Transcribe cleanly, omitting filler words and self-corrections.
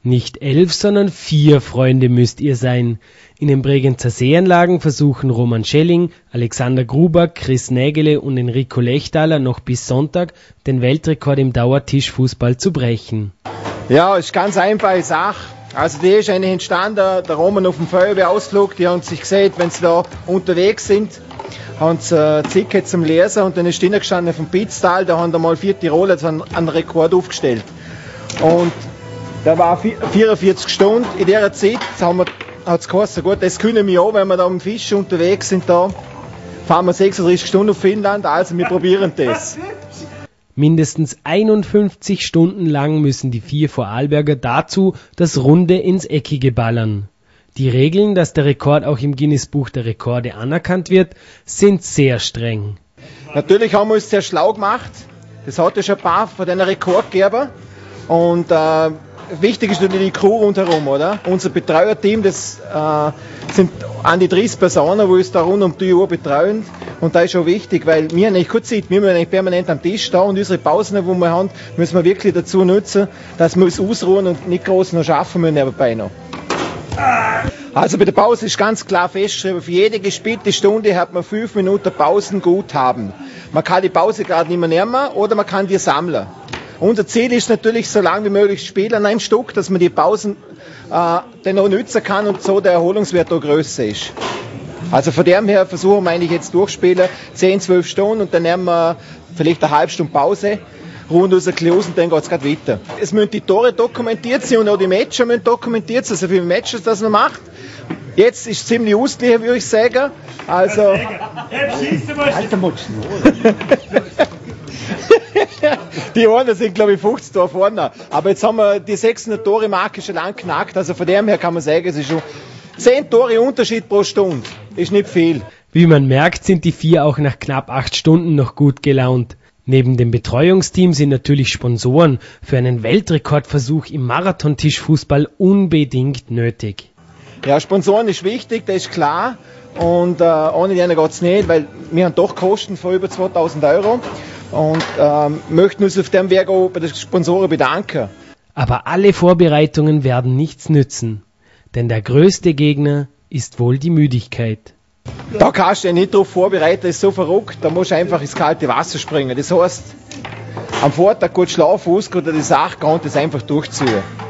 Nicht 11, sondern 4 Freunde müsst ihr sein. In den Bregenzer Seeanlagen versuchen Roman Schelling, Alexander Gruber, Chris Nägele und Enrico Lechtaler noch bis Sonntag den Weltrekord im Dauertischfußball zu brechen. Ja, ist ganz einfache Sache. Also die ist eigentlich entstanden, der Roman auf dem Feuerwehrausflug, die haben sich gesehen, wenn sie da unterwegs sind, haben sie ein Ticket zum Lesen und dann ist drinnen gestanden vom Pitztal, da haben da mal 4 Tiroler einen Rekord aufgestellt. Und der war 44 Stunden. In dieser Zeit hat es geheißen, gut, das können wir auch, wenn wir da am Fischen unterwegs sind, da fahren wir 36 Stunden auf Finnland, also wir probieren das. Mindestens 51 Stunden lang müssen die 4 Vorarlberger dazu das Runde ins Eckige ballern. Die Regeln, dass der Rekord auch im Guinness-Buch der Rekorde anerkannt wird, sind sehr streng. Natürlich haben wir uns sehr schlau gemacht. Das hat ja schon ein paar von den Rekordgebern. Und wichtig ist natürlich die Crew rundherum, oder? Unser Betreuerteam, das sind an die 30 Personen, die uns da rund um die Uhr betreuen. Und das ist schon wichtig, weil wir haben nicht keine Zeit, wir müssen permanent am Tisch da und unsere Pausen, die wir haben, müssen wir wirklich dazu nutzen, dass wir uns ausruhen und nicht groß noch schaffen müssen nebenbei noch. Also bei der Pause ist ganz klar festgeschrieben, für jede gespielte Stunde hat man 5 Minuten Pausenguthaben. Man kann die Pause gerade nicht mehr nehmen oder man kann die sammeln. Unser Ziel ist natürlich, so lange wie möglich zu spielen an einem Stück, dass man die Pausen dann auch nutzen kann und so der Erholungswert auch größer ist. Also von dem her versuchen wir eigentlich jetzt durchspielen, 10, 12 Stunden und dann nehmen wir vielleicht eine halbe Stunde Pause, ruhen uns ein bisschen aus und dann geht es gerade weiter. Es müssen die Tore dokumentiert sein und auch die Matches müssen dokumentiert sein, also wie viele Matches das man macht. Jetzt ist es ziemlich ausgeglichen, würde ich sagen. Also Alter Mutschen. Die anderen sind, glaube ich, 50 Tore vorne. Aber jetzt haben wir die 600 Tore-Marke schon lang knackt. Also von dem her kann man sagen, es ist schon 10 Tore Unterschied pro Stunde. Ist nicht viel. Wie man merkt, sind die 4 auch nach knapp 8 Stunden noch gut gelaunt. Neben dem Betreuungsteam sind natürlich Sponsoren für einen Weltrekordversuch im Marathontischfußball unbedingt nötig. Ja, Sponsoren ist wichtig, das ist klar. Und ohne denen geht es nicht, weil wir haben doch Kosten von über 2000 Euro. Und möchten uns auf dem Weg auch bei den Sponsoren bedanken. Aber alle Vorbereitungen werden nichts nützen, denn der größte Gegner ist wohl die Müdigkeit. Da kannst du dich nicht darauf vorbereiten, das ist so verrückt, da musst du einfach ins kalte Wasser springen. Das heißt, am Vortag gut schlafen, ausgeruht, die Sache und das einfach durchziehen.